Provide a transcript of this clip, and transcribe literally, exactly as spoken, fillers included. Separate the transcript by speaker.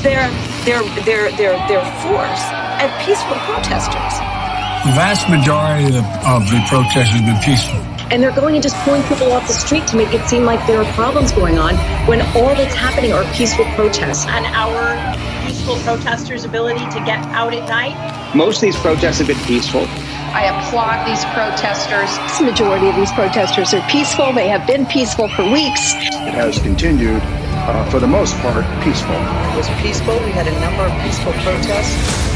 Speaker 1: their their their their their force at peaceful protesters.
Speaker 2: The vast majority of the, of the protests have been peaceful.
Speaker 3: And they're going and just pulling people off the street to make it seem like there are problems going on when all that's happening are peaceful protests.
Speaker 4: And our peaceful protesters' ability to get out at night.
Speaker 5: Most of these protests have been peaceful.
Speaker 6: I applaud these protesters.
Speaker 7: The majority of these protesters are peaceful. They have been peaceful for weeks.
Speaker 8: It has continued, uh, for the most part, peaceful.
Speaker 9: It was peaceful. We had a number of peaceful protests.